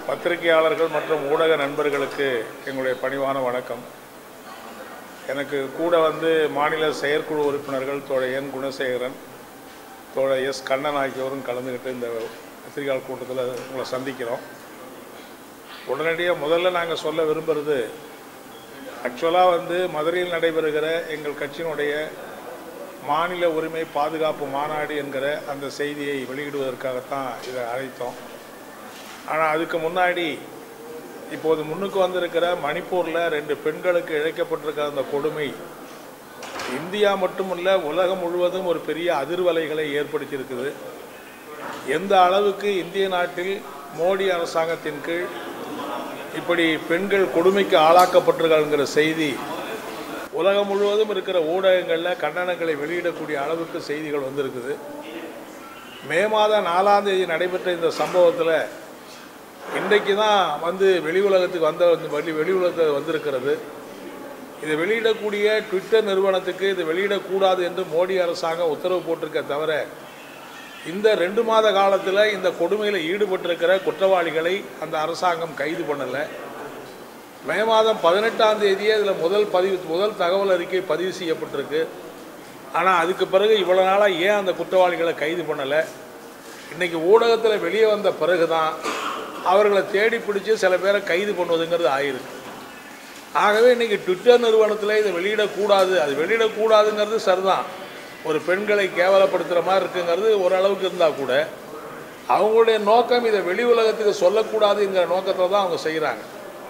பத்திரிகையாளர்கள் மற்றும் ஊடக நண்பர்களுக்கு எங்களுடைய பணிவான வணக்கம். எனக்கு கூட மாநில செயற்குழு உறுப்பினர்கள் தோழர் என் குணசேகரன், தோழர் எஸ் கண்ணன் ஆகியோரும் கலந்துக்கிட்டு இந்த பத்திரிகையாளர் கூட்டத்தில் உங்களை சந்திக்கிறோம். உடனடியாக முதல்ல நாங்கள் சொல்ல விரும்புகிறது, ஆக்சுவலாக மதுரையில் நடைபெறுகிற எங்கள் கட்சியினுடைய மாநில உரிமை பாதுகாப்பு மாநாடு என்கிற அந்த செய்தியை வெளியிடுவதற்காகத்தான் இதை அழைத்தோம். ஆனால் அதுக்கு முன்னாடி இப்போது முன்னுக்கு வந்திருக்கிற மணிப்பூரில் 2 பெண்களுக்கு இழைக்கப்பட்டிருக்கிற அந்த கொடுமை இந்தியா மட்டுமல்ல உலகம் முழுவதும் ஒரு பெரிய அதிர்வலைகளை ஏற்படுத்தியிருக்குது. எந்த அளவுக்கு இந்திய நாட்டில் மோடி அரசாங்கத்தின் கீழ் இப்படி பெண்கள் கொடுமைக்கு ஆளாக்கப்பட்டிருக்காங்கிற செய்தி உலகம் முழுவதும் இருக்கிற ஊடகங்களில் கண்டனங்களை வெளியிடக்கூடிய அளவுக்கு செய்திகள் வந்திருக்குது. மே மாதம் 4ஆம் தேதி நடைபெற்ற இந்த சம்பவத்தில் இன்றைக்கு தான் வெளி உலகத்துக்கு வெளி உலகத்தில் வந்திருக்கிறது. இதை வெளியிடக்கூடிய ட்விட்டர் நிறுவனத்துக்கு இது வெளியிடக்கூடாது என்று மோடி அரசாங்கம் உத்தரவு போட்டிருக்க தவிர இந்த 2 மாத காலத்தில் இந்த கொடுமையில் ஈடுபட்டிருக்கிற குற்றவாளிகளை அந்த அரசாங்கம் கைது பண்ணலை. மே மாதம் 18ஆம் தேதியே இதில் முதல் தகவல் அறிக்கை பதிவு செய்யப்பட்டிருக்கு. ஆனால் அதுக்கு பிறகு இவ்வளோ நாளாக ஏன் அந்த குற்றவாளிகளை கைது பண்ணலை? இன்றைக்கி ஊடகத்தில் வெளியே வந்த பிறகு தான் அவர்களை தேடி பிடிச்சி சில பேரை கைது பண்ணுவதுங்கிறது ஆயிருக்கு. ஆகவே இன்றைக்கி ட்விட்டர் நிறுவனத்தில் இதை வெளியிடக்கூடாது, அது வெளியிடக்கூடாதுங்கிறது சரிதான். ஒரு பெண்களை கேவலப்படுத்துகிற மாதிரி இருக்குங்கிறது ஓரளவுக்கு இருந்தால் கூட அவங்களுடைய நோக்கம் இதை வெளி உலகத்துக்கு சொல்லக்கூடாதுங்கிற நோக்கத்தில் தான் அவங்க செய்கிறாங்க.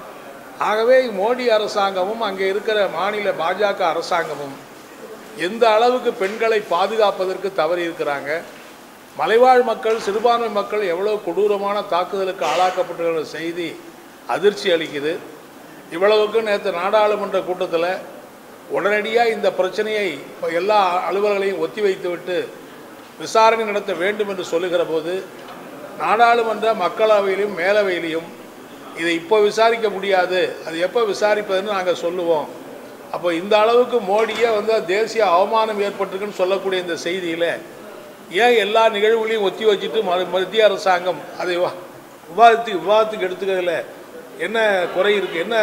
ஆகவே மோடி அரசாங்கமும் அங்கே இருக்கிற மாநில பாஜக அரசாங்கமும் எந்த அளவுக்கு பெண்களை பாதுகாப்பதற்கு தவறி இருக்கிறாங்க, மலைவாழ் மக்கள் சிறுபான்மை மக்கள் எவ்வளோ கொடூரமான தாக்குதலுக்கு ஆளாக்கப்பட்டுள்ள செய்தி அதிர்ச்சி அளிக்குது. இவ்வளவுக்கு நேற்று நாடாளுமன்ற கூட்டத்தில் உடனடியாக இந்த பிரச்சனையை எல்லா அலுவலர்களையும் ஒத்தி வைத்துவிட்டு விசாரணை நடத்த வேண்டும் என்று சொல்லுகிற போது நாடாளுமன்ற மக்களவையிலும் மேலவையிலையும் இதை இப்போ விசாரிக்க முடியாது, அது எப்போ விசாரிப்பதுன்னு நாங்கள் சொல்லுவோம். அப்போ இந்த அளவுக்கு மோடியே தேசிய அவமானம் ஏற்பட்டிருக்குன்னு சொல்லக்கூடிய இந்த செய்தியில் ஏன் எல்லா நிகழ்வுகளையும் ஒத்தி வச்சுட்டு மத்திய அரசாங்கம் அதை விவாதத்துக்கு எடுத்துக்கிறதுல என்ன குறை இருக்குது, என்ன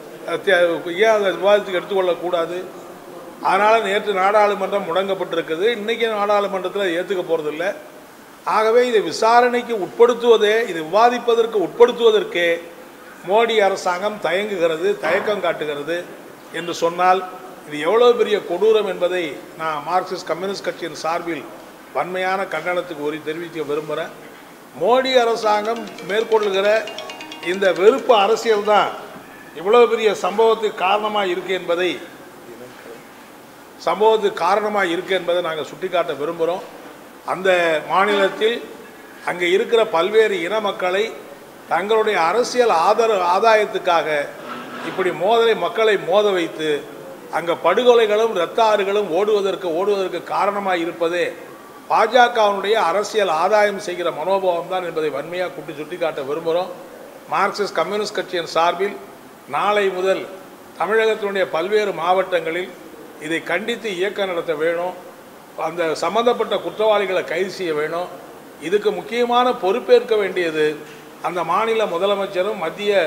ஏன் அதை விவாதத்துக்கு எடுத்துக்கொள்ளக்கூடாது? அதனால் நேற்று நாடாளுமன்றம் முடங்கப்பட்டிருக்குது. இன்றைக்கி நாடாளுமன்றத்தில் ஏற்றுக்க போகிறதில்ல. ஆகவே இதை விசாரணைக்கு உட்படுத்துவதே, இது விவாதிப்பதற்கு உட்படுத்துவதற்கே மோடி அரசாங்கம் தயக்கம் காட்டுகிறது என்று சொன்னால் இது எவ்வளோ பெரிய கொடூரம் என்பதை நான் மார்க்சிஸ்ட் கம்யூனிஸ்ட் கட்சியின் சார்பில் வன்மையான கண்டனத்துக்கு தெரிவிக்க விரும்புகிறேன். மோடி அரசாங்கம் மேற்கொள்ளுகிற இந்த வெறுப்பு அரசியல் தான் இவ்வளோ பெரிய சம்பவத்துக்கு காரணமாக இருக்குது என்பதை நாங்கள் சுட்டிக்காட்ட விரும்புகிறோம். அந்த மாநிலத்தில் அங்கே இருக்கிற பல்வேறு இன மக்களை தங்களுடைய அரசியல் ஆதாயத்துக்காக இப்படி மக்களை மோத வைத்து அங்கே படுகொலைகளும் இரத்த ஆறுகளும் ஓடுவதற்கு காரணமாக இருப்பதே பாஜகவினுடைய அரசியல் ஆதாயம் செய்கிற மனோபாவம் தான் என்பதை வன்மையாக சுட்டிக்காட்ட விரும்புகிறோம். மார்க்சிஸ்ட் கம்யூனிஸ்ட் கட்சியின் சார்பில் நாளை முதல் தமிழகத்தினுடைய பல்வேறு மாவட்டங்களில் இதை கண்டித்து இயக்கம் நடத்த வேணும். அந்த சம்பந்தப்பட்ட குற்றவாளிகளை கைது செய்ய வேணும். இதுக்கு முக்கியமான பொறுப்பேற்க வேண்டியது அந்த மாநில முதலமைச்சரும்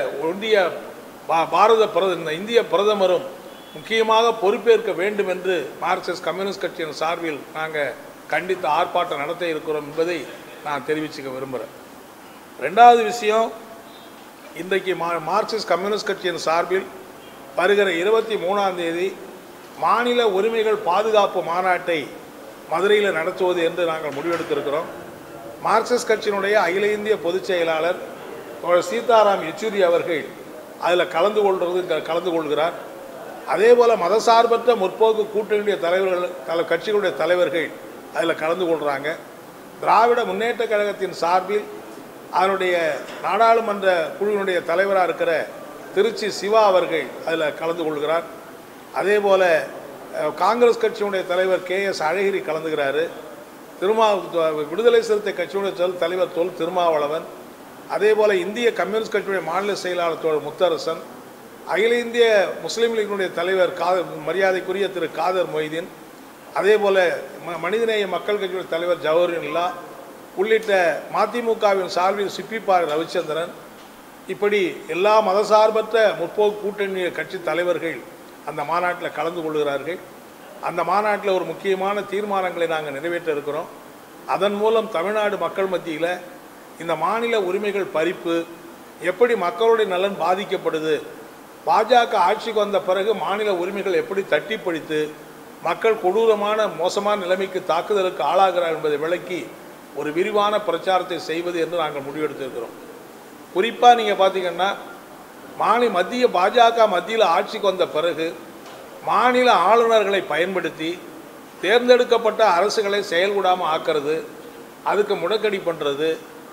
இந்திய பிரதமரும் முக்கியமாக பொறுப்பேற்க வேண்டும் என்று மார்க்சிஸ்ட் கம்யூனிஸ்ட் கட்சியின் சார்பில் நாங்கள் கண்டித்து ஆர்ப்பாட்டம் நடத்த இருக்கிறோம் என்பதை நான் தெரிவிச்சுக்க விரும்புகிறேன். 2வது விஷயம், இன்றைக்கு மார்க்சிஸ்ட் கம்யூனிஸ்ட் கட்சியின் சார்பில் வருகிற 23ஆம் தேதி மாநில உரிமைகள் பாதுகாப்பு மாநாட்டை மதுரையில் நடத்துவது என்று நாங்கள் முடிவெடுத்திருக்கிறோம். மார்க்சிஸ்ட் கட்சியினுடைய அகில இந்திய பொதுச் செயலாளர் சீதாராம் யெச்சூரி அவர்கள் அதில் கலந்து கொள்கிறார். அதே போல் மதசார்பற்ற முற்போக்கு கூட்டணியுடைய கட்சிகளுடைய தலைவர்கள் அதில் கலந்து கொள்கிறாங்க. திராவிட முன்னேற்ற கழகத்தின் சார்பில் அதனுடைய நாடாளுமன்ற குழுவினுடைய தலைவராக இருக்கிற திருச்சி சிவா அவர்கள் அதில் கலந்து கொள்கிறார். அதே போல் காங்கிரஸ் கட்சியினுடைய தலைவர் KS அழகிரி கலந்துகிறாரு. விடுதலை சிறுத்தை கட்சியுடைய தலைவர் திருமாவளவன், அதே போல் இந்திய கம்யூனிஸ்ட் கட்சியுடைய மாநில செயலாளர் தோழர் முத்தரசன், அகில இந்திய முஸ்லீம் லீக்கினுடைய தலைவர் மரியாதைக்குரிய திரு காதர் மொய்தீன், அதே போல் மனிதநேய மக்கள் கட்சியுடைய தலைவர் ஜவஹர்லால் உள்ளிட்ட மதிமுகவின் சார்பில் CPI ரவிச்சந்திரன், இப்படி எல்லா மதசார்பற்ற முற்போக்கு கூட்டணி கட்சி தலைவர்கள் அந்த மாநாட்டில் கலந்து கொள்கிறார்கள். அந்த மாநாட்டில் ஒரு முக்கியமான தீர்மானங்களை நாங்கள் நிறைவேற்ற இருக்கிறோம். அதன் மூலம் தமிழ்நாடு மக்கள் மத்தியில் இந்த மாநில உரிமைகள் பறிப்பு எப்படி மக்களுடைய நலன் பாதிக்கப்படுது, பாஜக ஆட்சிக்கு வந்த பிறகு மாநில உரிமைகள் எப்படி தட்டி பறித்து மக்கள் கொடூரமான மோசமான நிலைமைக்கு தாக்குதலுக்கு ஆளாகிறார் என்பதை விளக்கி ஒரு விரிவான பிரச்சாரத்தை செய்வது என்று நாங்கள் முடிவெடுத்திருக்கிறோம். குறிப்பாக நீங்கள் பார்த்தீங்கன்னா மத்திய பாஜக மத்தியில் ஆட்சிக்கு வந்த பிறகு மாநில ஆளுநர்களை பயன்படுத்தி தேர்ந்தெடுக்கப்பட்ட அரசுகளை செயல்படாமல் ஆக்கிறது, அதுக்கு முடக்கடி பண்ணுறது,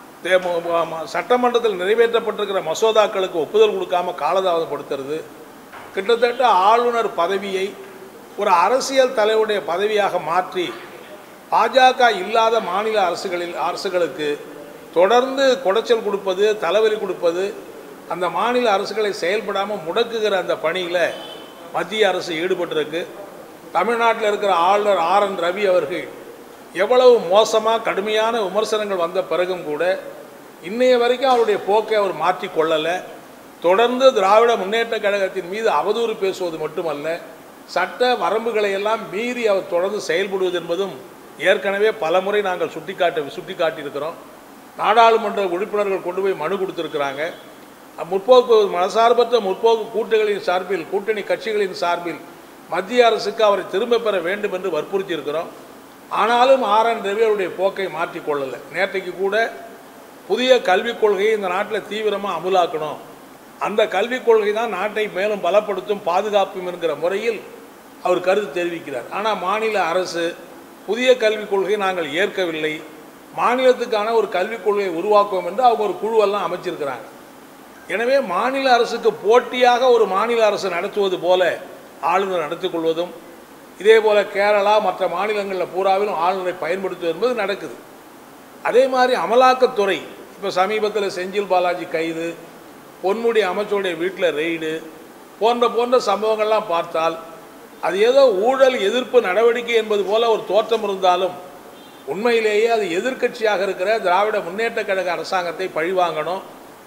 சட்டமன்றத்தில் நிறைவேற்றப்பட்டிருக்கிற மசோதாக்களுக்கு ஒப்புதல் கொடுக்காமல் காலதாமதப்படுத்துறது, கிட்டத்தட்ட ஆளுநர் பதவியை ஒரு அரசியல் தலைவருடைய பதவியாக மாற்றி பாஜக இல்லாத மாநில அரசுகளுக்கு தொடர்ந்து குடைச்சல் கொடுப்பது, தலைவலி கொடுப்பது, அந்த மாநில அரசுகளை செயல்படாமல் முடக்குகிற அந்த பணியில் மத்திய அரசு ஈடுபட்டிருக்கு. தமிழ்நாட்டில் இருக்கிற ஆளுநர் RN ரவி அவர்கள் எவ்வளவு மோசமாக கடுமையான விமர்சனங்கள் வந்த பிறகும் கூட இன்னைய வரைக்கும் அவருடைய போக்கை அவர் மாற்றி கொள்ளலை. தொடர்ந்து திராவிட முன்னேற்ற கழகத்தின் மீது அவதூறு பேசுவது மட்டுமல்ல, சட்ட வரம்புகளை எல்லாம் மீறி அவர் தொடர்ந்து செயல்படுவது என்பதும் ஏற்கனவே பலமுறை நாங்கள் சுட்டிக்காட்டியிருக்கிறோம். நாடாளுமன்ற உறுப்பினர்கள் கொண்டு போய் மனு கொடுத்துருக்கிறாங்க. முற்போக்கு மனசார்பற்ற முற்போக்கு கூட்டணி கட்சிகளின் சார்பில் மத்திய அரசுக்கு அவரை திரும்ப பெற வேண்டும் என்று வற்புறுத்தி இருக்கிறோம். ஆனாலும் RN ரவி அவருடைய போக்கை மாற்றிக்கொள்ளலை. நேற்றைக்கு கூட புதிய கல்விக் கொள்கையை இந்த நாட்டில் தீவிரமாக அமுலாக்கணும், அந்த கல்விக் கொள்கை தான் நாட்டை மேலும் பலப்படுத்தும் பாதுகாப்பும் என்கிற முறையில் அவர் கருத்து தெரிவிக்கிறார். ஆனால் மாநில அரசு புதிய கல்விக் கொள்கையை நாங்கள் ஏற்கவில்லை, மாநிலத்துக்கான ஒரு கல்விக் கொள்கையை உருவாக்குவோம் என்று அவங்க ஒரு குழுவெல்லாம் அமைச்சிருக்கிறாங்க. எனவே மாநில அரசுக்கு போட்டியாக ஒரு மாநில அரசு நடத்துவது போல ஆளுநர் நடத்தி கொள்வதும், இதே போல் கேரளா மற்ற மாநிலங்களில் பூராவிலும் ஆளுநரை பயன்படுத்துவது என்பது நடக்குது. அதே மாதிரி அமலாக்கத்துறை இப்போ சமீபத்தில் செஞ்சில் பாலாஜி கைது, பொன்முடி அமைச்சருடைய வீட்டில் ரெய்டு போன்ற சம்பவங்கள்லாம் பார்த்தால் அது ஏதோ ஊழல் எதிர்ப்பு நடவடிக்கை என்பது போல ஒரு தோற்றம் இருந்தாலும் உண்மையிலேயே அது எதிர்க்கட்சியாக இருக்கிற திராவிட முன்னேற்ற கழக அரசாங்கத்தை பழிவாங்கணும்,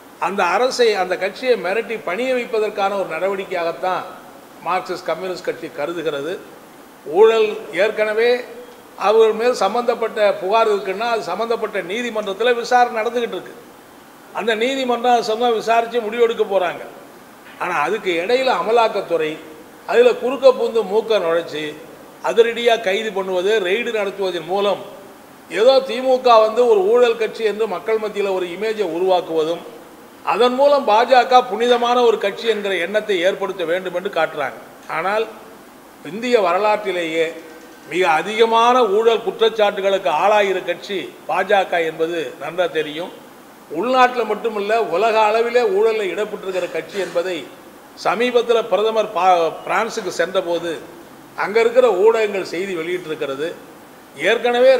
அந்த கட்சியை மிரட்டி பணிய வைப்பதற்கான ஒரு நடவடிக்கையாகத்தான் மார்க்சிஸ்ட் கம்யூனிஸ்ட் கட்சி கருதுகிறது. ஊழல் ஏற்கனவே அவர் மேல் சம்பந்தப்பட்ட புகார் இருக்குன்னா அது சம்பந்தப்பட்ட நீதிமன்றத்தில் விசாரணை நடந்துக்கிட்டு இருக்கு. அந்த நீதிமன்றம் சொன்னால் விசாரித்து முடிவெடுக்க போகிறாங்க. ஆனால் அதுக்கு இடையில் அமலாக்கத்துறை அதில் குறுக்க பூந்து மூக்க நுழைச்சி அதிரடியாக கைது பண்ணுவது, ரெய்டு நடத்துவதன் மூலம் ஏதோ திமுக ஒரு ஊழல் கட்சி என்று மக்கள் மத்தியில் ஒரு இமேஜை உருவாக்குவதும், அதன் மூலம் பாஜக புனிதமான ஒரு கட்சி என்கிற எண்ணத்தை ஏற்படுத்த வேண்டும் என்று காட்டுறாங்க. ஆனால் இந்திய வரலாற்றிலேயே மிக அதிகமான ஊழல் குற்றச்சாட்டுகளுக்கு ஆளாகிற கட்சி பாஜக என்பது நன்றாக தெரியும். உள்நாட்டில் மட்டுமல்ல, உலக அளவிலே ஊழலில் இடப்பட்டிருக்கிற கட்சி என்பதை சமீபத்தில் பிரதமர் பிரான்ஸுக்கு சென்றபோது அங்கே இருக்கிற ஊடகங்கள் செய்தி வெளியிட்டிருக்கிறது. ஏற்கனவே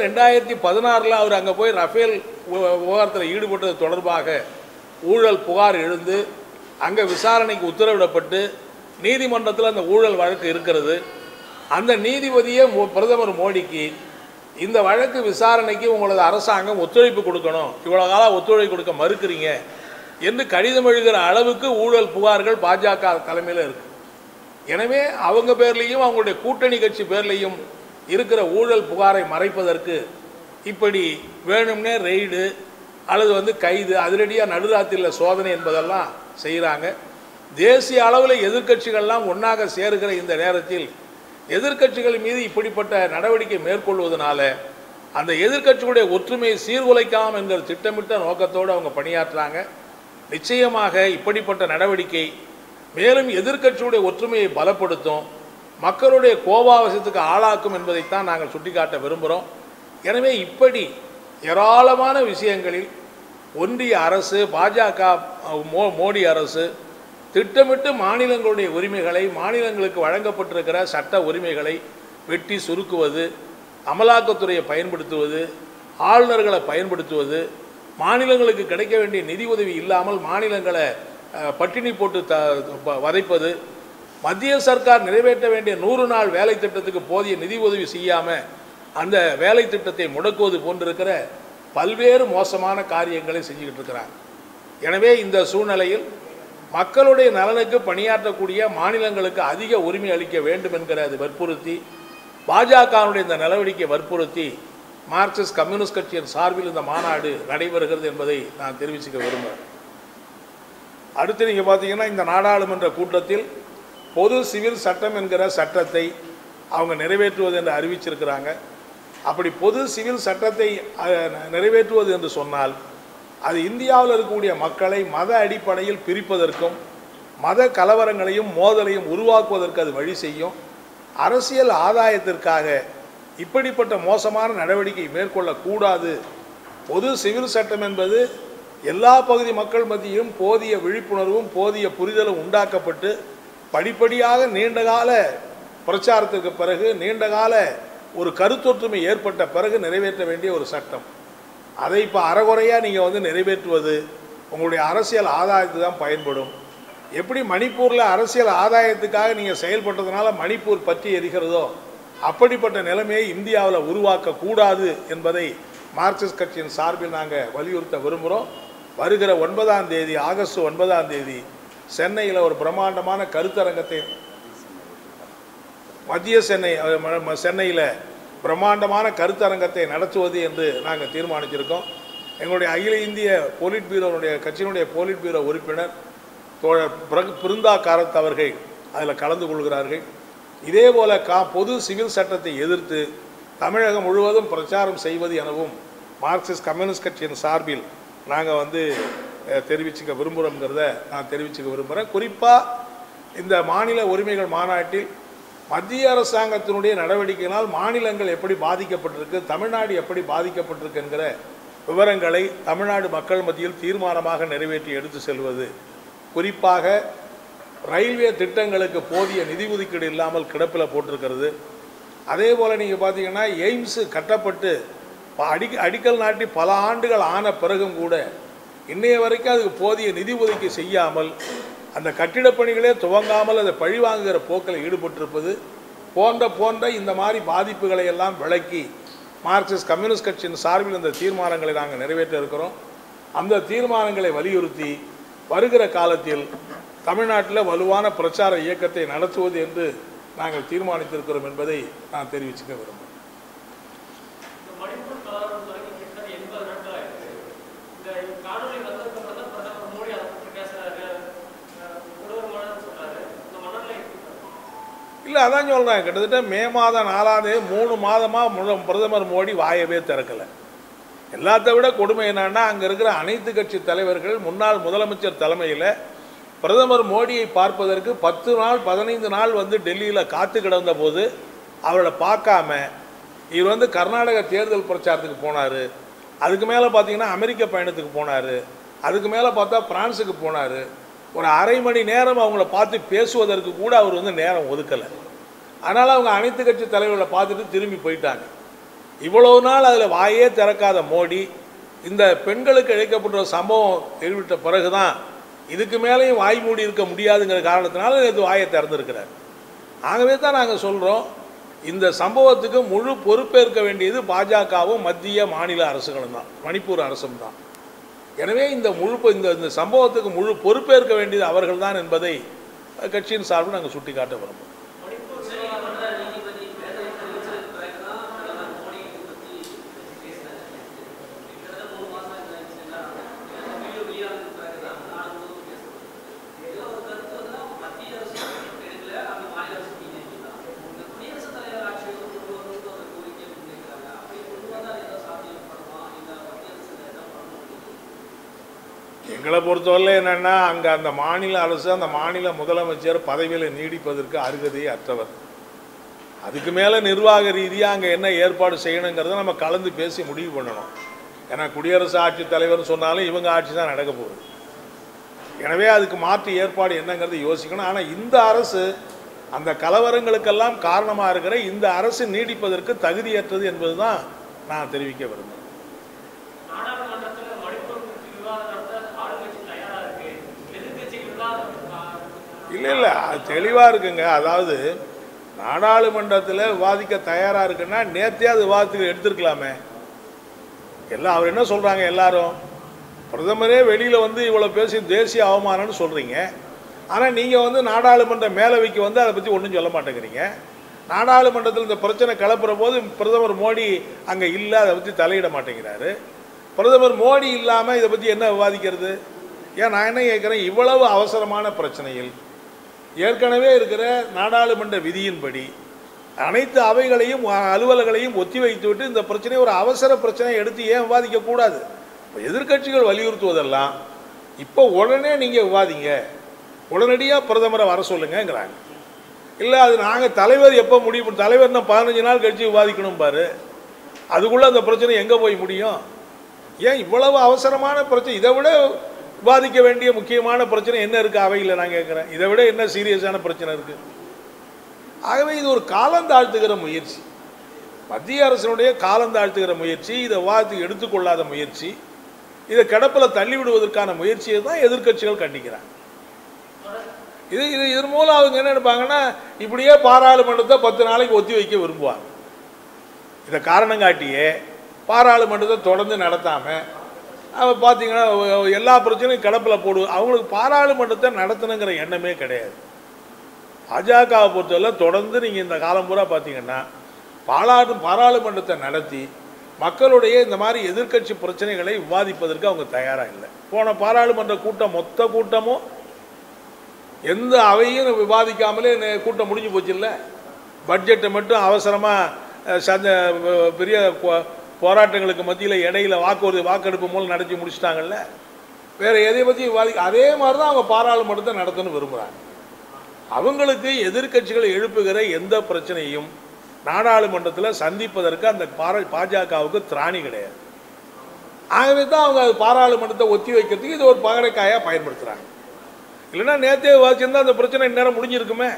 2016 அவர் அங்கே போய் ரஃபேல் விவகாரத்தில் ஈடுபட்டது தொடர்பாக ஊழல் புகார் எழுந்து அங்கே விசாரணைக்கு உத்தரவிடப்பட்டு நீதிமன்றத்தில் அந்த ஊழல் வழக்கு இருக்கிறது. அந்த நீதிபதியே பிரதமர் மோடிக்கு இந்த வழக்கு விசாரணைக்கு உங்களது அரசாங்கம் ஒத்துழைப்பு கொடுக்கணும், இவ்வளோ காலம் ஒத்துழைப்பு கொடுக்க மறுக்கிறீங்க என்று கடிதம் எழுதுகிற அளவுக்கு ஊழல் புகார்கள் பாஜக தலைமையில் இருக்கு. எனவே அவங்க பேர்லையும் அவங்களுடைய கூட்டணி கட்சி பேர்லையும் இருக்கிற ஊழல் புகாரை மறைப்பதற்கு இப்படி வேணும்னே ரெய்டு அல்லது கைது, அதிரடியாக நடுராத்திரியில் சோதனை என்பதெல்லாம் செய்கிறாங்க. தேசிய அளவில் எதிர்க்கட்சிகள்லாம் ஒன்றாக சேருகிற இந்த நேரத்தில் எதிர்க்கட்சிகள் மீது இப்படிப்பட்ட நடவடிக்கை மேற்கொள்வதனால அந்த எதிர்க்கட்சிகளுடைய ஒற்றுமையை சீர்குலைக்காமல் என்கிற திட்டமிட்ட நோக்கத்தோடு அவங்க பணியாற்றுறாங்க. நிச்சயமாக இப்படிப்பட்ட நடவடிக்கை மேலும் எதிர்க்கட்சியுடைய ஒற்றுமையை பலப்படுத்தும், மக்களுடைய கோபாவசத்துக்கு ஆளாக்கும் என்பதைத்தான் நாங்கள் சுட்டிக்காட்ட விரும்புகிறோம். எனவே இப்படி ஏராளமான விஷயங்களில் ஒன்றிய அரசு, பாஜக மோடி அரசு திட்டமிட்டு மாநிலங்களுடைய உரிமைகளை, மாநிலங்களுக்கு வழங்கப்பட்டிருக்கிற சட்ட உரிமைகளை வெட்டி சுருக்குவது, அமலாக்கத்துறையை பயன்படுத்துவது, ஆளுநர்களை பயன்படுத்துவது, மாநிலங்களுக்கு கிடைக்க வேண்டிய நிதி உதவி இல்லாமல் மாநிலங்களை பட்டினி போட்டு வதைப்பது, மத்திய சர்க்கார் நிறைவேற்ற வேண்டிய 100 நாள் வேலை திட்டத்துக்கு போதிய நிதி உதவி செய்யாமல் அந்த வேலை திட்டத்தை முடக்குவது போன்றிருக்கிற பல்வேறு மோசமான காரியங்களை செஞ்சுக்கிட்டு இருக்கிறாங்க. எனவே இந்த சூழ்நிலையில் மக்களுடைய நலனுக்கு பணியாற்றக்கூடிய மாநிலங்களுக்கு அதிக உரிமை அளிக்க வேண்டும் என்கிறது வற்புறுத்தி பாஜகவுடைய இந்த நடவடிக்கை வற்புறுத்தி மார்க்சிஸ்ட் கம்யூனிஸ்ட் கட்சியின் சார்பில் இந்த மாநாடு நடைபெறுகிறது என்பதை நான் தெரிவிச்சுக்க விரும்புகிறேன். அடுத்து நீங்கள் பார்த்தீங்கன்னா இந்த நாடாளுமன்ற கூட்டத்தில் பொது சிவில் சட்டம் என்கிற சட்டத்தை அவங்க நிறைவேற்றுவது என்று அறிவிச்சிருக்கிறாங்க. அப்படி பொது சிவில் சட்டத்தை நிறைவேற்றுவது என்று சொன்னால் அது இந்தியாவில் இருக்கக்கூடிய மக்களை மத அடிப்படையில் பிரிப்பதற்கும் மத கலவரங்களையும் மோதலையும் உருவாக்குவதற்கு அது வழி செய்யும். அரசியல் ஆதாயத்திற்காக இப்படிப்பட்ட மோசமான நடவடிக்கை மேற்கொள்ளக்கூடாது. பொது சிவில் சட்டம் என்பது எல்லா பகுதி மக்கள் மத்தியிலும் போதிய விழிப்புணர்வும் போதிய புரிதலும் உண்டாக்கப்பட்டு படிப்படியாக நீண்டகால பிரச்சாரத்திற்கு பிறகு நீண்டகால ஒரு கருத்தொற்றுமை ஏற்பட்ட பிறகு நிறைவேற்ற வேண்டிய ஒரு சட்டம். அதை இப்போ அறகுறையாக நீங்கள் நிறைவேற்றுவது உங்களுடைய அரசியல் ஆதாயத்துக்கு தான் பயன்படும். எப்படி மணிப்பூரில் அரசியல் ஆதாயத்துக்காக நீங்கள் செயல்பட்டதுனால மணிப்பூர் பற்றி எரிகிறதோ அப்படிப்பட்ட நிலைமையை இந்தியாவில் உருவாக்கக்கூடாது என்பதை மார்க்சிஸ்ட் கட்சியின் சார்பில் நாங்கள் வலியுறுத்த விரும்புகிறோம். வருகிற 9ஆம் தேதி ஆகஸ்ட் 9ஆம் தேதி சென்னையில் ஒரு பிரம்மாண்டமான கருத்தரங்கத்தை மத்திய சென்னையில் பிரம்மாண்டமான கருத்தரங்கத்தை நடத்துவது என்று நாங்கள் தீர்மானிச்சிருக்கோம். எங்களுடைய அகில இந்திய போலிட் பியூரோனுடைய கட்சியினுடைய போலிட் பியூரோ உறுப்பினர் தோழர் பிருந்தா காரத் அவர்கள் அதில் கலந்து கொள்கிறார்கள். இதே போல பொது சிவில் சட்டத்தை எதிர்த்து தமிழகம் முழுவதும் பிரச்சாரம் செய்வது எனவும் மார்க்சிஸ்ட் கம்யூனிஸ்ட் கட்சியின் சார்பில் நாங்கள் தெரிவிச்சுக்க விரும்புகிறோங்கிறத நான் தெரிவிச்சுக்க விரும்புகிறேன். குறிப்பாக இந்த மாநில உரிமைகள் மாநாட்டில் மத்திய அரசாங்கத்தினுடைய நடவடிக்கையினால் மாநிலங்கள் எப்படி பாதிக்கப்பட்டிருக்கு, தமிழ்நாடு எப்படி பாதிக்கப்பட்டிருக்கு என்கிற விவரங்களை தமிழ்நாடு மக்கள் மத்தியில் தீர்மானமாக நிறைவேற்றி எடுத்து செல்வது, குறிப்பாக ரயில்வே திட்டங்களுக்கு போதிய நிதி ஒதுக்கீடு இல்லாமல் கிடப்பில் போட்டிருக்கிறது. அதே போல் நீங்கள் பார்த்தீங்கன்னா எய்ம்ஸு கட்டப்பட்டு அடிக்கல் நாட்டி பல ஆண்டுகள் ஆன பிறகும் கூட இன்னைய வரைக்கும் அதுக்கு போதிய நிதி ஒதுக்கி செய்யாமல் அந்த கட்டிடப் பணிகளே துவங்காமல் அதை பழிவாங்குகிற போக்கில் ஈடுபட்டிருப்பது போன்ற இந்த மாதிரி பாதிப்புகளை எல்லாம் விளக்கி மார்க்சிஸ்ட் கம்யூனிஸ்ட் கட்சியின் சார்பில் இந்த தீர்மானங்களை நாங்கள் நிறைவேற்ற இருக்கிறோம். அந்த தீர்மானங்களை வலியுறுத்தி வருகிற காலத்தில் தமிழ்நாட்டில் வலுவான பிரச்சார இயக்கத்தை நடத்துவது என்று நாங்கள் தீர்மானித்திருக்கிறோம் என்பதை நான் தெரிவிச்சுக்க விரும்புகிறேன். இல்லை, அதான் சொல்கிறேன். கிட்டத்தட்ட மே மாதம் 4ஆம் தேதி 3 மாதமாக பிரதமர் மோடி வாயவே திறக்கலை. எல்லாத்த விட கொடுமை என்னன்னா, அங்கே இருக்கிற அனைத்து கட்சி தலைவர்கள் முன்னாள் முதலமைச்சர் தலைமையில் பிரதமர் மோடியை பார்ப்பதற்கு 10 நாள் 15 நாள் டெல்லியில் காத்து கிடந்த போது அவரை பார்க்காம இவர் கர்நாடக தேர்தல் பிரச்சாரத்துக்கு போனார். அதுக்கு மேலே பார்த்தீங்கன்னா அமெரிக்க பயணத்துக்கு போனார். அதுக்கு மேலே பார்த்தா பிரான்ஸுக்கு போனார். ஒரு அரை மணி நேரம் அவங்கள பார்த்து பேசுவதற்கு கூட அவர் நேரம் ஒதுக்கலை. அதனால் அவங்க அனைத்து கட்சி தலைவர்களை பார்த்துட்டு திரும்பி போயிட்டாங்க. இவ்வளவு நாள் அதில் வாயே திறக்காத மோடி இந்த பெண்களுக்கு இழைக்கப்பட்ட சம்பவம் தெரிவித்த பிறகுதான் இதுக்கு மேலேயும் வாய் மூடி இருக்க முடியாதுங்கிற காரணத்தினால இது வாயை திறந்துருக்கிறார். ஆகவே தான் நாங்கள் சொல்கிறோம், இந்த சம்பவத்துக்கு முழு பொறுப்பேற்க வேண்டியது பாஜகவும் மத்திய மாநில அரசுகளும் தான், மணிப்பூர் அரசும் தான். எனவே இந்த சம்பவத்துக்கு முழு பொறுப்பேற்க வேண்டியது அவர்கள் தான் என்பதை கட்சியின் சார்பில் நாங்கள் சுட்டிக்காட்ட விரும்புகிறோம். எங்களை பொறுத்தவரை என்னென்னா, அங்கே அந்த மாநில அரசு அந்த மாநில முதலமைச்சர் பதவியில் நீடிப்பதற்கு அருகதை அற்றவர். அதுக்கு மேலே நிர்வாக ரீதியாக அங்கே என்ன ஏற்பாடு செய்யணுங்கிறத நம்ம கலந்து பேசி முடிவு பண்ணணும். ஏன்னா குடியரசு ஆட்சி தலைவர்னு சொன்னாலும் இவங்க ஆட்சி தான் நடக்க போகுது. எனவே அதுக்கு மாற்று ஏற்பாடு என்னங்கிறத யோசிக்கணும். ஆனால் இந்த அரசு அந்த கலவரங்களுக்கெல்லாம் காரணமாக இருக்கிற இந்த அரசு நீடிப்பதற்கு தகுதியற்றது என்பது தான் நான் தெரிவிக்க விரும்புகிறேன். இல்லை, அது தெளிவாக இருக்குங்க. அதாவது நாடாளுமன்றத்தில் விவாதிக்க தயாராக இருக்குன்னா நேற்றே அது விவாதத்துக்கு எடுத்துருக்கலாமே. அவர் என்ன சொல்கிறாங்க, எல்லாரும் பிரதமரே வெளியில் வந்து இவ்வளோ பேசி தேசிய அவமானம்னு சொல்கிறீங்க. ஆனால் நீங்கள் வந்து நாடாளுமன்ற மேலவைக்கு வந்து அதை பற்றி ஒன்றும் சொல்ல மாட்டேங்கிறீங்க. நாடாளுமன்றத்தில் இந்த பிரச்சனை கிளப்புற போது பிரதமர் மோடி அங்கே இல்லை, அதை பற்றி தலையிட மாட்டேங்கிறாரு. பிரதமர் மோடி இல்லாமல் இதை பற்றி என்ன விவாதிக்கிறது? ஏன் நான் என்ன கேட்குறேன், இவ்வளவு அவசரமான பிரச்சனையில் ஏற்கனவே இருக்கிற நாடாளுமன்ற விதியின்படி அனைத்து அவைகளையும் அலுவல்களையும் ஒத்தி வைத்துவிட்டு இந்த பிரச்சனையை ஒரு அவசர பிரச்சனையை எடுத்து ஏன் விவாதிக்கக்கூடாது? இப்போ எதிர்கட்சிகள் வலியுறுத்துவதெல்லாம் இப்போ உடனே நீங்கள் விவாதிங்க, உடனடியாக பிரதமரை வர சொல்லுங்கிறாங்க. இல்லை அது நாங்கள் தலைவர் எப்போ முடிவு, தலைவர்னா 15 நாள் கழித்து விவாதிக்கணும் பாரு, அதுக்குள்ளே அந்த பிரச்சனை எங்கே போய் முடியும்? ஏன் இவ்வளவு அவசரமான பிரச்சனை? இதை விட விவாதிக்க வேண்டிய முக்கியமான பிரச்சனை என்ன இருக்குது அவையில்? நான் கேட்குறேன், இதை விட என்ன சீரியஸான பிரச்சனை இருக்குது? ஆகவே இது ஒரு காலந்தாழ்த்துகிற முயற்சி, மத்திய அரசினுடைய காலந்தாழ்த்துகிற முயற்சி, இதை விவாதத்துக்கு எடுத்துக்கொள்ளாத முயற்சி, இதை கிடப்பில் தள்ளிவிடுவதற்கான முயற்சியை தான் எதிர்கட்சிகள் கண்டிக்கிறாங்க. இதன் மூலம் அவங்க என்ன நினைப்பாங்கன்னா, இப்படியே பாராளுமன்றத்தை 10 நாளைக்கு ஒத்தி வைக்க விரும்புவாங்க. இதை காரணம் காட்டியே பாராளுமன்றத்தை தொடர்ந்து நடத்தாமல் பார்த்தீங்கன்னா எல்லா பிரச்சனையும் கிடப்பில் போடுவோம். அவங்களுக்கு பாராளுமன்றத்தை நடத்தணுங்கிற எண்ணமே கிடையாது. பாஜகவை பொறுத்தவரை தொடர்ந்து நீங்கள் இந்த காலம் பூரா பார்த்தீங்கன்னா பாராளுமன்றத்தை நடத்தி மக்களுடைய இந்த மாதிரி எதிர்கட்சி பிரச்சனைகளை விவாதிப்பதற்கு அவங்க தயாராக இல்லை. போன பாராளுமன்ற கூட்டம் மொத்த கூட்டமும் எந்த அவையும் விவாதிக்காமலே கூட்டம் முடிஞ்சு போச்சு. இல்லை, பட்ஜெட்டை மட்டும் அவசரமாக பெரிய போராட்டங்களுக்கு மத்தியில் இடையில வாக்கெடுப்பு மூலம் நடத்தி முடிச்சிட்டாங்கல்ல, வேறு எதை பற்றி அதே மாதிரி தான் அவங்க பாராளுமன்றத்தை நடத்தணும்னு விரும்புகிறாங்க. அவங்களுக்கு எதிர்கட்சிகள் எழுப்புகிற எந்த பிரச்சனையும் நாடாளுமன்றத்தில் சந்திப்பதற்கு அந்த பாஜகவுக்கு திராணி கிடையாது. ஆகவே தான் அவங்க பாராளுமன்றத்தை ஒத்தி வைக்கிறதுக்கு இது ஒரு பகடைக்காயாக பயன்படுத்துகிறாங்க. இல்லைன்னா நேற்றே வாசிச்சிருந்தா அந்த பிரச்சனை இந்நேரம் முடிஞ்சிருக்குமே.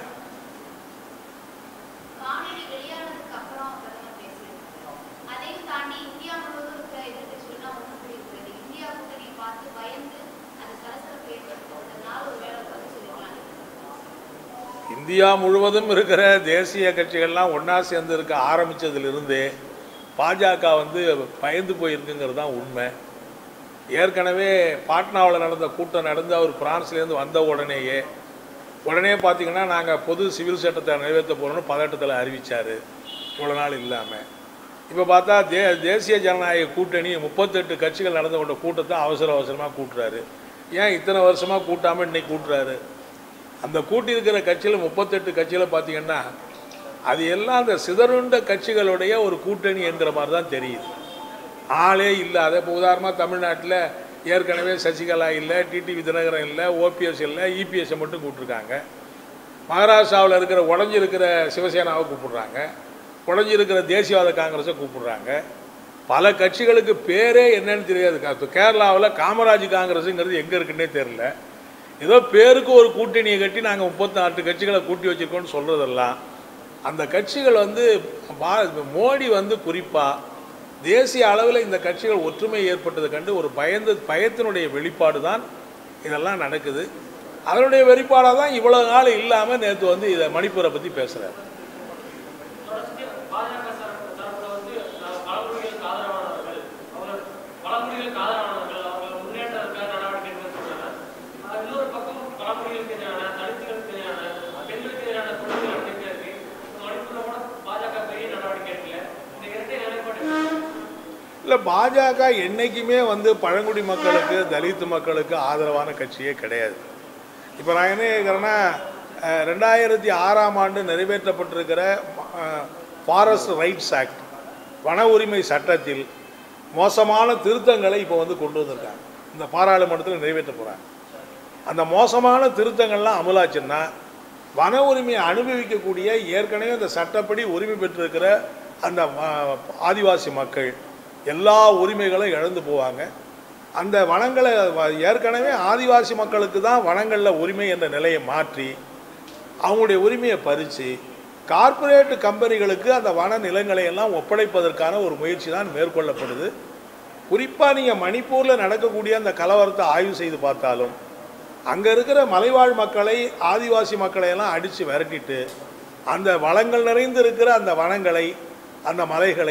இந்தியா முழுவதும் இருக்கிற தேசிய கட்சிகள்லாம் ஒன்றா சேர்ந்து இருக்க ஆரம்பித்ததிலிருந்து பாஜக வந்து பயந்து போயிருக்குங்கிறது தான் உண்மை. ஏற்கனவே பாட்னாவில் நடந்த கூட்டம் நடந்து அவர் பிரான்ஸ்லேருந்து வந்த உடனே பார்த்திங்கன்னா நாங்கள் பொது சிவில் சட்டத்தை நிறைவேற்ற போகிறோன்னு பதட்டத்தில் அறிவித்தார். இவ்வளோ நாள் இல்லாமல் இப்போ பார்த்தா தேசிய ஜனநாயக கூட்டணி 38 கட்சிகள் நடந்து கொண்ட கூட்டத்தை அவசரமாக கூட்டுறாரு. ஏன் இத்தனை வருஷமாக கூட்டாமல் இன்னைக்கு கூட்டுறாரு? அந்த கூட்டியிருக்கிற கட்சியில் 38 கட்சியில் பார்த்திங்கன்னா அது எல்லாம் அந்த சிதறுண்ட கட்சிகளுடைய ஒரு கூட்டணி என்கிற மாதிரி தான் தெரியுது. ஆளே இல்லாத, இப்போ உதாரணமாக தமிழ்நாட்டில் ஏற்கனவே சசிகலா இல்லை, டிடிவி தினகரன் இல்லை, ஓபிஎஸ் இல்லை, இபிஎஸ்ஸை மட்டும் கூப்பிட்ருக்காங்க. மகாராஷ்டிராவில் இருக்கிற உடஞ்சிருக்கிற சிவசேனாவை கூப்பிட்றாங்க, உடஞ்சிருக்கிற தேசியவாத காங்கிரஸை கூப்பிட்றாங்க. பல கட்சிகளுக்கு பேரே என்னன்னு தெரியாது. கேரளாவில் காமராஜ் காங்கிரஸுங்கிறது எங்கே இருக்குன்னே தெரியல. ஏதோ பேருக்கு ஒரு கூட்டணியை கட்டி நாங்கள் 38 கட்சிகளை கூட்டி வச்சுருக்கோன்னு சொல்கிறதெல்லாம் அந்த கட்சிகள் வந்து மோடி வந்து குறிப்பாக தேசிய அளவில் இந்த கட்சிகள் ஒற்றுமை ஏற்பட்டதை கண்டு ஒரு பயத்தினுடைய வெளிப்பாடு தான் இதெல்லாம் நடக்குது. அதனுடைய வெளிப்பாடாக தான் இவ்வளோ நாள் இல்லாமல் நேற்று வந்து இதை மணிப்பூரை பற்றி பேசுகிறார். இல்லை, பாஜக என்றைக்குமே வந்து பழங்குடி மக்களுக்கு, தலித் மக்களுக்கு ஆதரவான கட்சியே கிடையாது. இப்போ நான் என்ன கேட்குறேன்னா, 2006ஆம் ஆண்டு நிறைவேற்றப்பட்டிருக்கிற ஃபாரஸ்ட் ரைட்ஸ் ஆக்ட், வன உரிமை சட்டத்தில் மோசமான திருத்தங்களை இப்போ வந்து கொண்டு வந்திருக்காங்க. இந்த பாராளுமன்றத்தில் நிறைவேற்ற போகிறாங்க. அந்த மோசமான திருத்தங்கள்லாம் அமலாச்சுன்னா வன உரிமையை அனுபவிக்கக்கூடிய ஏற்கனவே அந்த சட்டப்படி உரிமை பெற்றிருக்கிற அந்த ஆதிவாசி மக்கள் எல்லா உரிமைகளும் இழந்து போவாங்க. அந்த வனங்களை ஏற்கனவே ஆதிவாசி மக்களுக்கு தான் வனங்களில் உரிமை என்ற நிலையை மாற்றி அவங்களுடைய உரிமையை பறித்து கார்ப்பரேட் கம்பெனிகளுக்கு அந்த வன நிலங்களை எல்லாம் ஒப்படைப்பதற்கான ஒரு முயற்சி தான் மேற்கொள்ளப்படுது. குறிப்பாக நீங்கள் மணிப்பூரில் நடக்கக்கூடிய அந்த கலவரத்தை ஆய்வு செய்து பார்த்தாலும் அங்கே இருக்கிற மலைவாழ் மக்களை, ஆதிவாசி மக்களை எல்லாம் அடித்து விரட்டிட்டு அந்த வளங்கள் நிறைந்து இருக்கிற அந்த வனங்களை, அந்த மலைகளை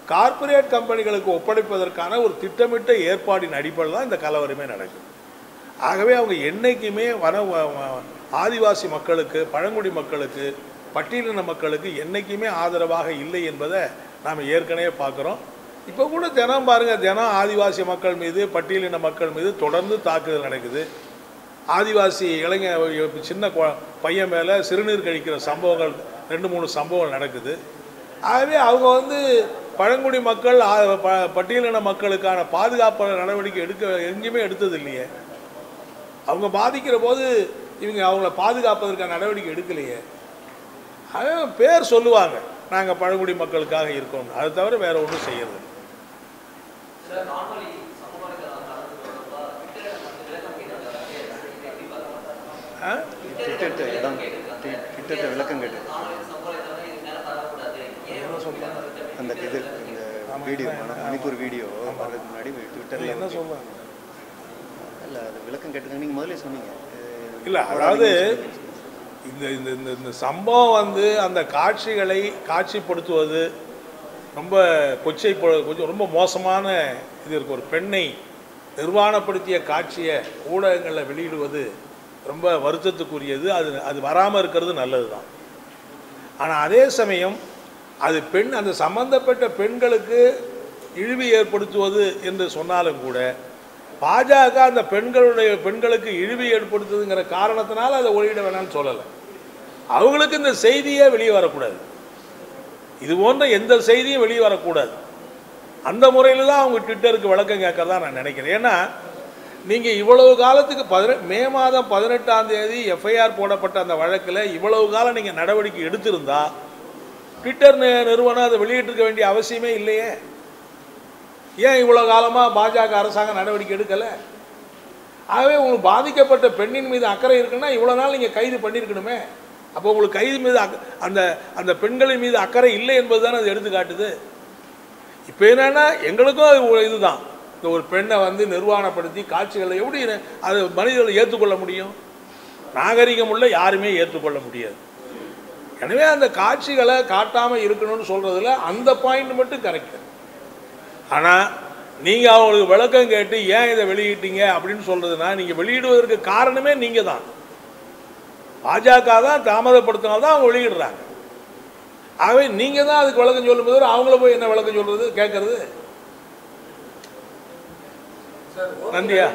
கார்ப்பரேட் கம்பெனிகளுக்கு ஒப்படைப்பதற்கான ஒரு திட்டமிட்ட ஏற்பாடின் அடிப்படையில் தான் இந்த கலவரமே நடக்குது. ஆகவே அவங்க என்றைக்குமே ஆதிவாசி மக்களுக்கு, பழங்குடி மக்களுக்கு, பட்டியலின மக்களுக்கு என்றைக்குமே ஆதரவாக இல்லை என்பதை நாம் ஏற்கனவே பார்க்குறோம். இப்போ கூட தினம் பாருங்கள், தினம் ஆதிவாசி மக்கள் மீது, பட்டியலின மக்கள் மீது தொடர்ந்து தாக்குதல் நடக்குது. ஆதிவாசி இளைஞர் சின்ன பையன் மேலே சிறுநீர் கழிக்கிற சம்பவங்கள் 2-3 சம்பவங்கள் நடக்குது. ஆகவே அவங்க பழங்குடி மக்கள், பட்டியலின மக்களுக்கான பாதுகாப்பு நடவடிக்கை எங்கேயுமே எடுத்தது இல்லையே. அவங்க பாதிக்கிற போது இவங்க அவங்கள பாதுகாப்பதற்கான நடவடிக்கை எடுக்கலையே. அதே பேர் சொல்லுவாங்க, நாங்கள் பழங்குடி மக்களுக்காக இருக்கோம், அதை தவிர வேற ஒன்றும் செய்யறது. விளக்கம் கேட்டு அந்த இது வீடியோ, மணிப்பூர் வீடியோ வர்றதுக்கு முன்னாடி ட்விட்டரில் என்ன சொல்லுவாங்க? இல்லை, அது விளக்கம் கேட்டுங்க. நீங்கள் முதல்ல சொன்னீங்க. இல்லை, அதாவது இந்த இந்த இந்த சம்பவம் அந்த காட்சிகளை காட்சிப்படுத்துவது ரொம்ப கொஞ்சம் ரொம்ப மோசமான இது இருக்குது. ஒரு பெண்ணை நிர்வாணப்படுத்திய காட்சியை ஊடகங்களில் வெளியிடுவது ரொம்ப வருத்தத்துக்குரியது. அது வராமல் இருக்கிறது நல்லது தான். ஆனால் அதே சமயம் அது அந்த சம்பந்தப்பட்ட பெண்களுக்கு இழிவு ஏற்படுத்துவது என்று சொன்னாலும் கூட பாஜக அந்த பெண்களுக்கு இழிவு ஏற்படுத்துதுங்கிற காரணத்தினால அதை ஒளியிட வேணாம்னு சொல்லலை. அவங்களுக்கு இந்த செய்தியே வெளியே வரக்கூடாது, இது போன்ற எந்த செய்தியும் வெளியே வரக்கூடாது. அந்த முறையில் தான் அவங்க ட்விட்டருக்கு விளக்கம் கேட்கறதா நான் நினைக்கிறேன். ஏன்னா நீங்கள் இவ்வளவு காலத்துக்கு மே மாதம் 18ஆம் தேதி எஃப்ஐஆர் போடப்பட்ட அந்த வழக்கில் இவ்வளவு காலம் நீங்கள் நடவடிக்கை எடுத்திருந்தா ட்விட்டர் நிறுவனம் அதை வெளியிட்டிருக்க வேண்டிய அவசியமே இல்லையே. ஏன் இவ்வளோ காலமாக பாஜக அரசாங்கம் நடவடிக்கை எடுக்கலை? ஆகவே உங்களுக்கு பாதிக்கப்பட்ட பெண்ணின் மீது அக்கறை இருக்குன்னா இவ்வளோ நாள் நீங்கள் கைது பண்ணியிருக்கணுமே. அப்போ உங்களுக்கு கைது மீது அந்த பெண்களின் மீது அக்கறை இல்லை என்பது தானே அது எடுத்துக்காட்டுது. இப்போ என்னென்னா எங்களுக்கும் இதுதான், இந்த ஒரு பெண்ணை நிர்வாணப்படுத்தி காட்சிகளை எப்படி அது மனிதர்களை ஏற்றுக்கொள்ள முடியும்? நாகரிகம் உள்ள யாருமே ஏற்றுக்கொள்ள முடியாது. எனவே அந்த காட்சிகளை காட்டாமல் இருக்கணும்னு சொல்கிறதுல அந்த பாயிண்ட் மட்டும் கரெக்டு. ஆனால் நீங்கள் அவங்களுக்கு விளக்கம் கேட்டு ஏன் இதை வெளியிட்டீங்க அப்படின்னு சொல்கிறதுனா, நீங்கள் வெளியிடுவதற்கு காரணமே நீங்கள் தான். பாஜக தான் தாமதப்படுத்தினால்தான் அவங்க வெளியிடுறாங்க. ஆகவே நீங்கள் தான் அதுக்கு விளக்கம் சொல்லும்போது அவங்கள போய் என்ன விளக்கம் சொல்கிறது, கேட்கறது? நன்றியா?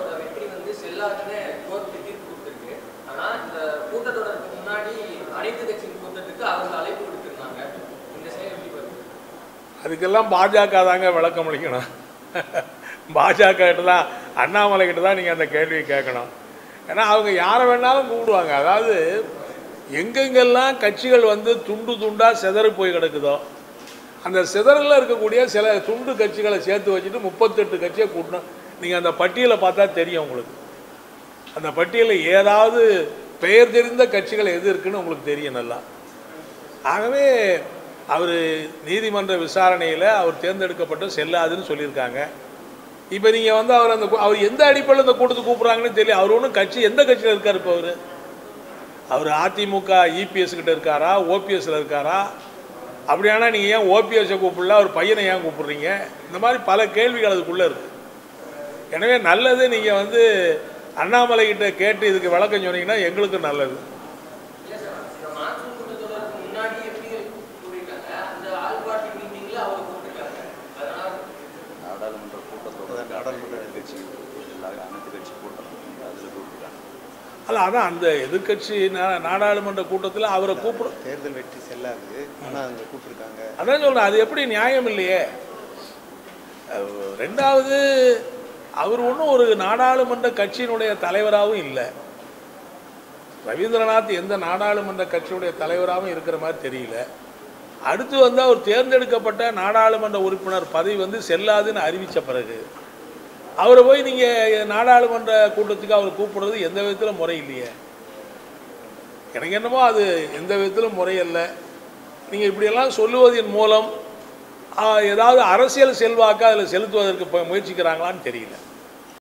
அதுக்கெல்லாம் பாஜக தாங்க விளக்கம் அளிக்கணும். பாஜக கிட்ட தான், அண்ணாமலை கிட்ட தான் நீங்கள் அந்த கேள்வியை கேட்கணும். ஏன்னா அவங்க யாரை வேணாலும் கூப்பிடுவாங்க. அதாவது எங்கெங்கெல்லாம் கட்சிகள் துண்டு துண்டாக சிதறி போய் கிடக்குதோ அந்த சிதறலில் இருக்கக்கூடிய சில துண்டு கட்சிகளை சேர்த்து வச்சுட்டு 38 கட்சியை கூட்டணும். நீங்கள் அந்த பட்டியலை பார்த்தா தெரியும் உங்களுக்கு. அந்த பட்டியலில் ஏதாவது பெயர் தெரிந்த கட்சிகள் எது இருக்குன்னு உங்களுக்கு தெரியும் நல்லா. ஆகவே அவர் நீதிமன்ற விசாரணையில் அவர் தேர்ந்தெடுக்கப்பட்டு செல்லாதுன்னு சொல்லியிருக்காங்க. இப்போ நீங்கள் அவர் எந்த அடிப்படையில் இந்த கூட்டத்துக்கு கூப்பிட்றாங்கன்னு தெரியல. அவர் ஒன்றும் எந்த கட்சியில் இருக்கார்? இப்போ அவர் அதிமுக இபிஎஸ் கிட்ட இருக்காரா, ஓபிஎஸ்ல இருக்காரா? அப்படியானா நீங்கள் ஏன் ஓபிஎஸ்ஸை கூப்பிடல, அவர் பையனை ஏன் கூப்பிட்றீங்க? இந்த மாதிரி பல கேள்விகள் அதுக்குள்ளே இருக்குது. எனவே நல்லது, நீங்கள் அண்ணாமலை கிட்ட கேட்டு இதுக்கு விளக்கம் சொன்னீங்கன்னா எங்களுக்கு நல்லது. அல்ல, அதான் அந்த எதிர்கட்சி நாடாளுமன்ற கூட்டத்தில் அவரை கூப்பிடும். தேர்தல் வெற்றி செல்லாது, ஆனால் அங்கே கூப்பிட்டுருக்காங்க. அதான் சொல்கிறேன், அது எப்படி நியாயம் இல்லையே. ரெண்டாவது, அவர் ஒன்றும் ஒரு நாடாளுமன்ற கட்சியினுடைய தலைவராகவும் இல்லை. ரவீந்திரநாத் எந்த நாடாளுமன்ற கட்சியுடைய தலைவராகவும் இருக்கிற மாதிரி தெரியல. அடுத்து அவர் தேர்ந்தெடுக்கப்பட்ட நாடாளுமன்ற உறுப்பினர் பதவி செல்லாதுன்னு அறிவித்த பிறகு அவரை போய் நீங்கள் நாடாளுமன்ற கூட்டத்துக்கு அவர் கூப்பிடுறது எந்த விதத்தில் முறை இல்லையே. எனக்கு என்னமோ அது எந்த விதத்திலும் முறையல்ல. நீங்கள் இப்படியெல்லாம் சொல்லுவதன் மூலம் ஏதாவது அரசியல் செல்வாக்கு அதில் செலுத்துவதற்கு முயற்சிக்கிறாங்களான்னு தெரியல.